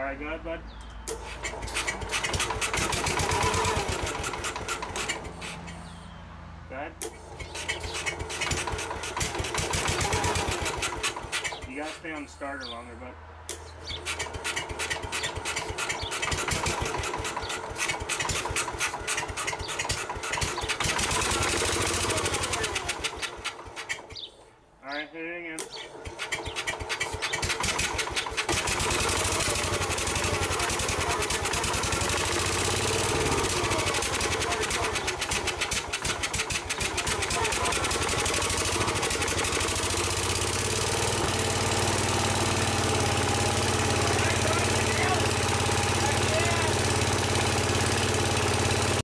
Alright, go ahead, bud. Go ahead. You gotta stay on the starter longer, bud. Alright, hit it again.